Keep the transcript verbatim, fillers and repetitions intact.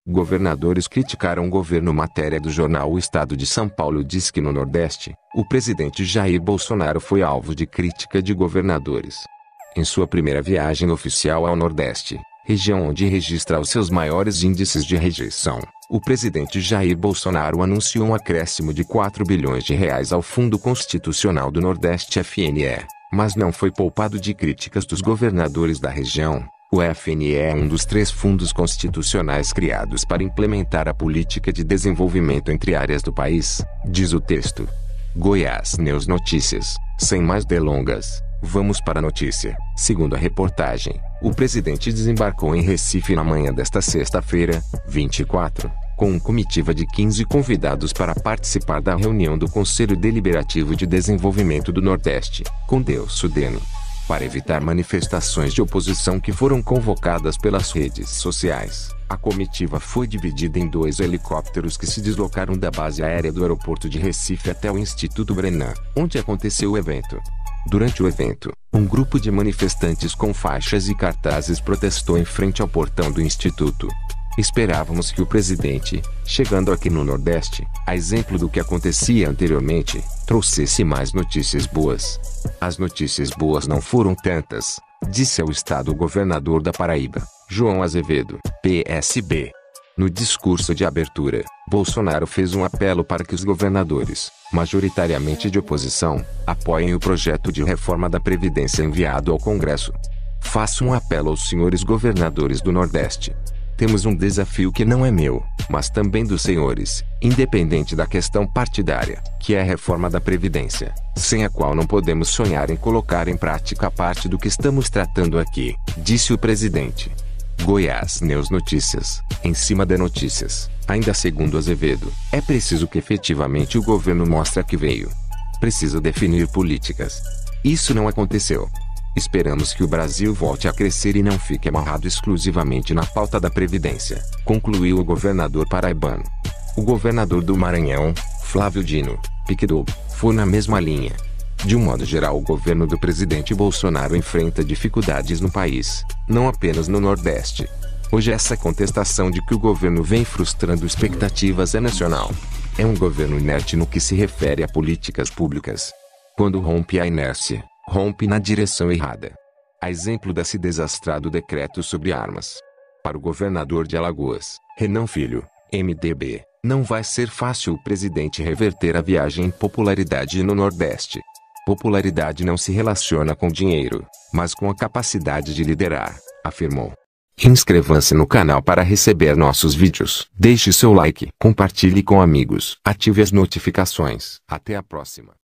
Governadores criticaram o governo. Matéria do jornal O Estado de São Paulo diz que no Nordeste, o presidente Jair Bolsonaro foi alvo de crítica de governadores. Em sua primeira viagem oficial ao Nordeste, região onde registra os seus maiores índices de rejeição, o presidente Jair Bolsonaro anunciou um acréscimo de quatro bilhões de reais ao Fundo Constitucional do Nordeste F N E, mas não foi poupado de críticas dos governadores da região. O F N E é um dos três fundos constitucionais criados para implementar a política de desenvolvimento entre áreas do país, diz o texto. Goiás News Notícias. Sem mais delongas, vamos para a notícia. Segundo a reportagem, o presidente desembarcou em Recife na manhã desta sexta-feira, vinte e quatro, com uma comitiva de quinze convidados para participar da reunião do Conselho Deliberativo de Desenvolvimento do Nordeste, Condeu-Sudene. Para evitar manifestações de oposição que foram convocadas pelas redes sociais, a comitiva foi dividida em dois helicópteros que se deslocaram da base aérea do aeroporto de Recife até o Instituto Brenan, onde aconteceu o evento. Durante o evento, um grupo de manifestantes com faixas e cartazes protestou em frente ao portão do Instituto. Esperávamos que o presidente, chegando aqui no Nordeste, a exemplo do que acontecia anteriormente, trouxesse mais notícias boas. As notícias boas não foram tantas, disse ao Estado o governador da Paraíba, João Azevedo, P S B. No discurso de abertura, Bolsonaro fez um apelo para que os governadores, majoritariamente de oposição, apoiem o projeto de reforma da Previdência enviado ao Congresso. Faço um apelo aos senhores governadores do Nordeste. Temos um desafio que não é meu, mas também dos senhores, independente da questão partidária, que é a reforma da Previdência, sem a qual não podemos sonhar em colocar em prática parte do que estamos tratando aqui, disse o presidente. Goiás News Notícias. Em cima de notícias, ainda segundo Azevedo, é preciso que efetivamente o governo mostre que veio. Precisa definir políticas. Isso não aconteceu. Esperamos que o Brasil volte a crescer e não fique amarrado exclusivamente na pauta da Previdência, concluiu o governador paraibano. O governador do Maranhão, Flávio Dino, Piquedó, foi na mesma linha. De um modo geral, o governo do presidente Bolsonaro enfrenta dificuldades no país, não apenas no Nordeste. Hoje essa contestação de que o governo vem frustrando expectativas é nacional. É um governo inerte no que se refere a políticas públicas. Quando rompe a inércia, rompe na direção errada. A exemplo desse desastrado decreto sobre armas. Para o governador de Alagoas, Renan Filho, M D B, não vai ser fácil o presidente reverter a viagem em popularidade no Nordeste. Popularidade não se relaciona com dinheiro, mas com a capacidade de liderar, afirmou. Inscreva-se no canal para receber nossos vídeos. Deixe seu like, compartilhe com amigos, ative as notificações. Até a próxima.